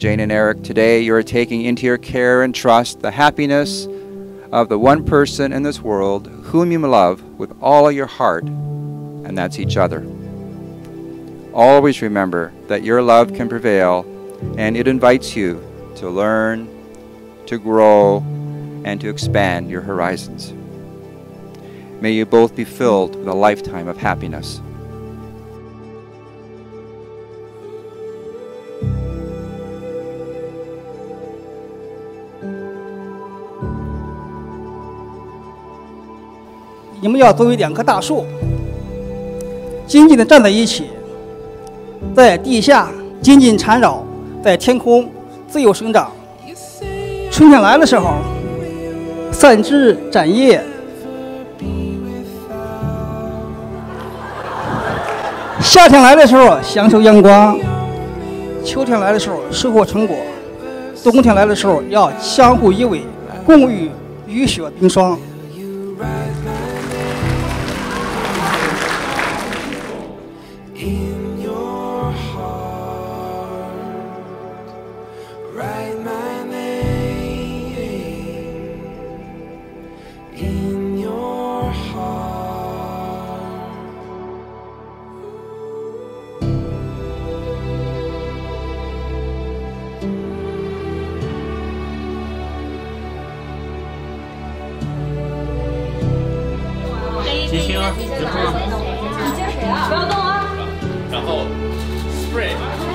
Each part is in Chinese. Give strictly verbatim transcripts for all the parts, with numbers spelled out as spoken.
Jane and Eric, today you are taking into your care and trust the happiness of the one person in this world whom you love with all of your heart, and that's each other. Always remember that your love can prevail, and it invites you to learn, to grow, and to expand your horizons. May you both be filled with a lifetime of happiness. 你们要作为两棵大树，紧紧地站在一起，在地下紧紧缠绕，在天空自由生长。春天来的时候，散枝展叶；夏天来的时候，享受阳光；秋天来的时候，收获成果；冬天来的时候，要相互依偎，共御雨雪冰霜。 提醒啊，别动啊！你接谁啊？不要动啊！然后 spray。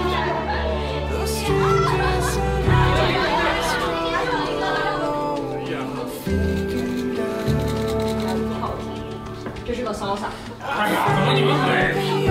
这是个骚洒。 哎呀，怎么你们会？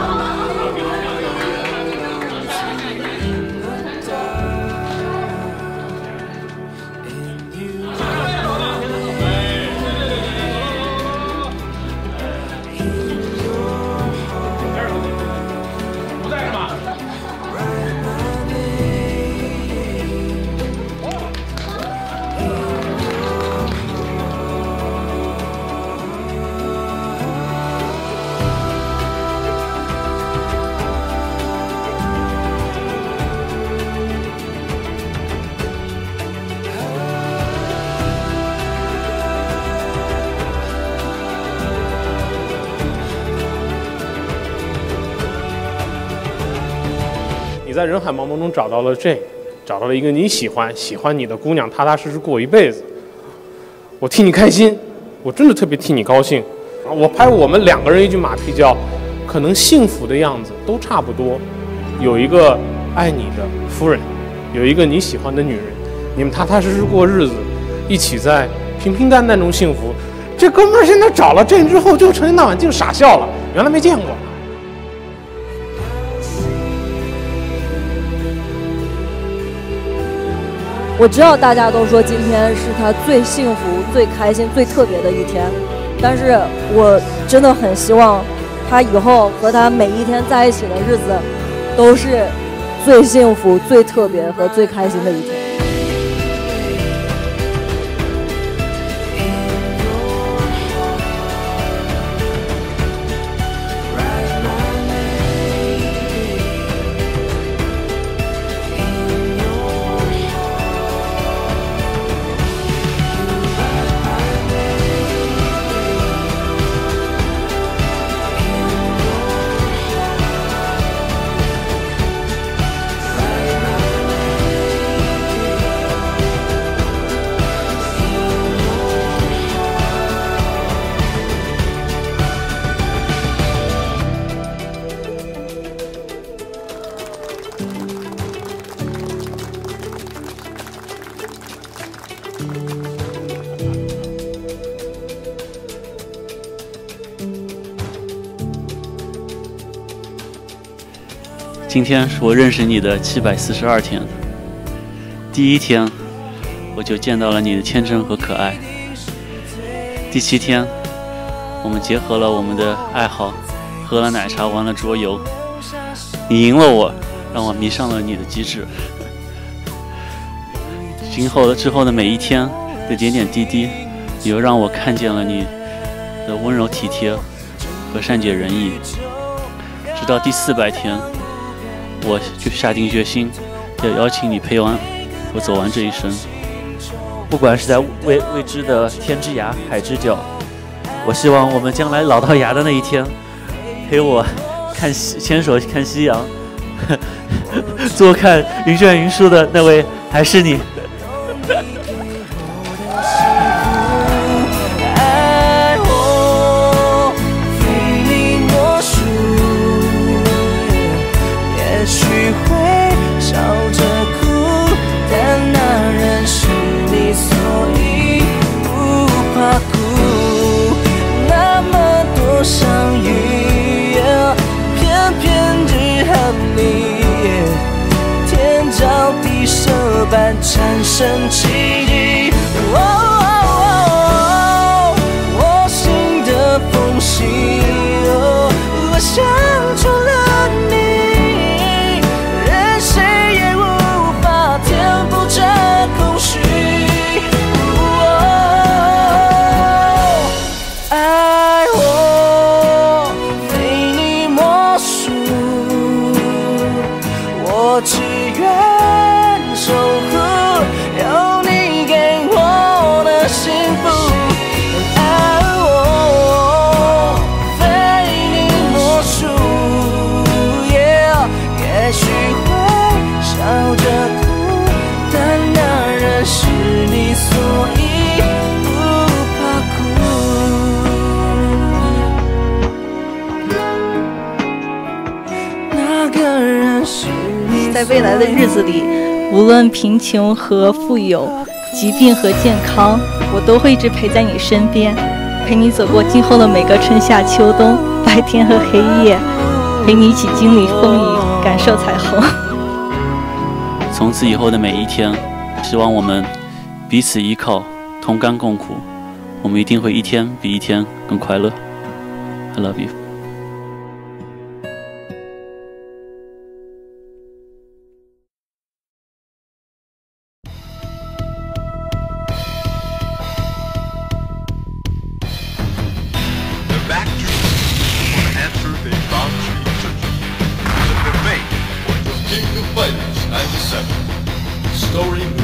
你在人海茫茫中找到了这，找到了一个你喜欢、喜欢你的姑娘，踏踏实实过一辈子。我替你开心，我真的特别替你高兴。我拍我们两个人一句马屁叫，可能幸福的样子都差不多。有一个爱你的夫人，有一个你喜欢的女人，你们踏踏实实过日子，一起在平平淡淡中幸福。这哥们儿现在找了这之后，就成天到晚净傻笑了，原来没见过。 我知道大家都说今天是他最幸福、最开心、最特别的一天，但是我真的很希望他以后和他每一天在一起的日子都是最幸福、最特别和最开心的一天。 今天是我认识你的七百四十二天，第一天我就见到了你的天真和可爱。第七天，我们结合了我们的爱好，喝了奶茶，玩了桌游。你赢了我，让我迷上了你的机智。今后的之后的每一天的点点滴滴，也又让我看见了你的温柔体贴和善解人意。直到第四百天，我就下定决心要邀请你陪完我走完这一生。 不管是在未未知的天之涯海之角，我希望我们将来老到牙的那一天，陪我看西牵手看夕阳，坐看云卷云舒的那位还是你。 般产生奇迹，哦哦哦，我心的缝隙，哦，我想出了你，任谁也无法填补这空虚。哦，爱我非你莫属，我只愿。守护有你给我的幸福，爱我非你莫属， yeah, 也许会笑着哭，但那人是你，所以不怕哭。那个人是你， 在未来的日子里。无论贫穷和富有，疾病和健康，我都会一直陪在你身边，陪你走过今后的每个春夏秋冬，白天和黑夜，陪你一起经历风雨，感受彩虹。 从此以后的每一天，希望我们彼此依靠，同甘共苦，我们一定会一天比一天更快乐。I love you。 King of Fighters ninety-seven. Story